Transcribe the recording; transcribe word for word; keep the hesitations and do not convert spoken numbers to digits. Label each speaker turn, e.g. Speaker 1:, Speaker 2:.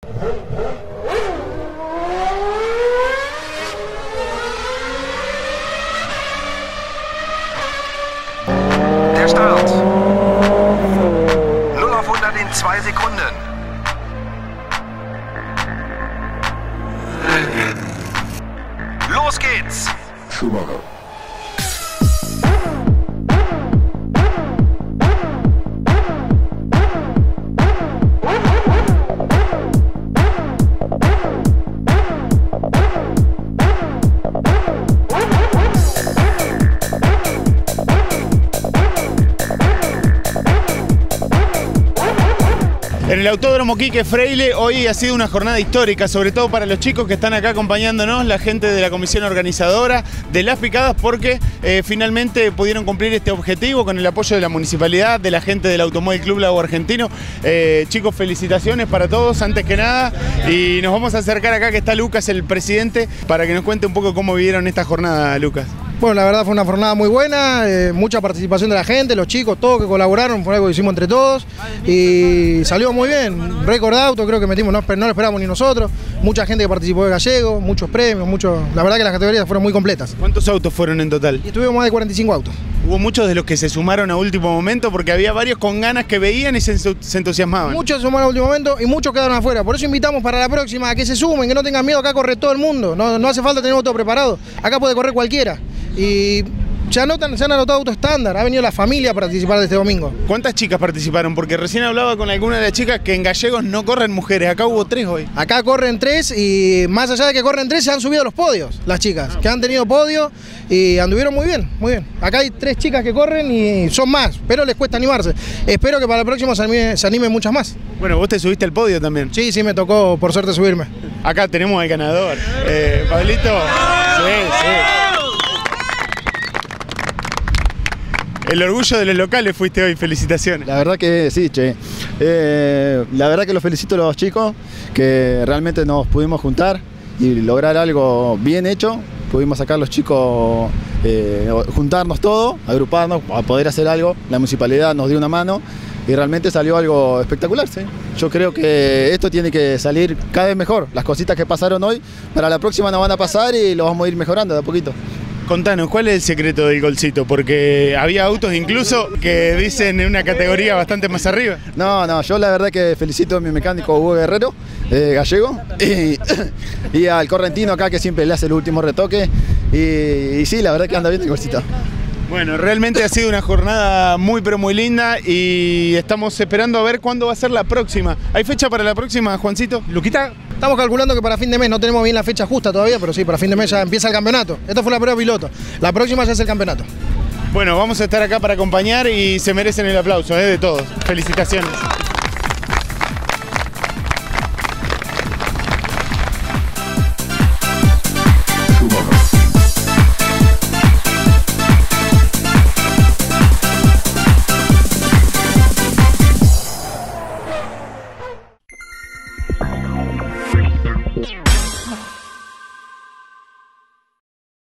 Speaker 1: Der Start. null auf hundert in zwei Sekunden. Los geht's!
Speaker 2: Schumacher.
Speaker 3: En el Autódromo Quique Freile hoy ha sido una jornada histórica, sobre todo para los chicos que están acá acompañándonos, la gente de la comisión organizadora de las picadas, porque eh, finalmente pudieron cumplir este objetivo con el apoyo de la municipalidad, de la gente del Automóvil Club Lago Argentino. Eh, chicos, felicitaciones para todos, antes que nada, y nos vamos a acercar acá que está Lucas, el presidente, para que nos cuente un poco cómo vivieron esta jornada, Lucas.
Speaker 4: Bueno, la verdad fue una jornada muy buena, eh, mucha participación de la gente, los chicos, todos que colaboraron, fue algo que hicimos entre todos y salió muy bien. Récord de auto, creo que metimos, no, no lo esperábamos ni nosotros, mucha gente que participó de Gallego, muchos premios, muchos, la verdad que las categorías fueron muy completas.
Speaker 3: ¿Cuántos autos fueron en total?
Speaker 4: Y tuvimos más de cuarenta y cinco autos.
Speaker 3: Hubo muchos de los que se sumaron a último momento porque había varios con ganas que veían y se, se entusiasmaban.
Speaker 4: Muchos se sumaron a último momento y muchos quedaron afuera, por eso invitamos para la próxima a que se sumen, que no tengan miedo, acá corre todo el mundo, no, no hace falta tener auto preparado, acá puede correr cualquiera. Y se, anotan, se han anotado autos estándar, ha venido la familia a participar de este domingo.
Speaker 3: ¿Cuántas chicas participaron? Porque recién hablaba con alguna de las chicas que en Gallegos no corren mujeres, acá hubo tres hoy.
Speaker 4: Acá corren tres y más allá de que corren tres se han subido a los podios las chicas, que han tenido podio y anduvieron muy bien, muy bien. Acá hay tres chicas que corren y son más, pero les cuesta animarse. Espero que para el próximo se animen, se animen muchas más.
Speaker 3: Bueno, vos te subiste al podio también.
Speaker 4: Sí, sí, me tocó por suerte subirme.
Speaker 3: Acá tenemos al ganador, eh, Pablito. Sí, sí. El orgullo de los locales fuiste hoy, felicitaciones.
Speaker 5: La verdad que sí, che. Eh, la verdad que los felicito a los chicos, que realmente nos pudimos juntar y lograr algo bien hecho. Pudimos sacar los chicos, eh, juntarnos todos, agruparnos, a poder hacer algo. La municipalidad nos dio una mano y realmente salió algo espectacular, ¿sí? Yo creo que esto tiene que salir cada vez mejor. Las cositas que pasaron hoy, para la próxima no van a pasar y lo vamos a ir mejorando de a poquito.
Speaker 3: Contanos, ¿cuál es el secreto del golcito? Porque había autos incluso que dicen en una categoría bastante más arriba.
Speaker 5: No, no, yo la verdad que felicito a mi mecánico Hugo Guerrero, eh, Gallego, y, y al correntino acá que siempre le hace el último retoque. Y, y sí, la verdad que anda bien el golcito.
Speaker 3: Bueno, realmente ha sido una jornada muy pero muy linda y estamos esperando a ver cuándo va a ser la próxima. ¿Hay fecha para la próxima, Juancito? Luquita.
Speaker 4: Estamos calculando que para fin de mes, no tenemos bien la fecha justa todavía, pero sí, para fin de mes ya empieza el campeonato. Esta fue la prueba piloto, la próxima ya es el campeonato.
Speaker 3: Bueno, vamos a estar acá para acompañar y se merecen el aplauso, ¿eh? De todos. Felicitaciones.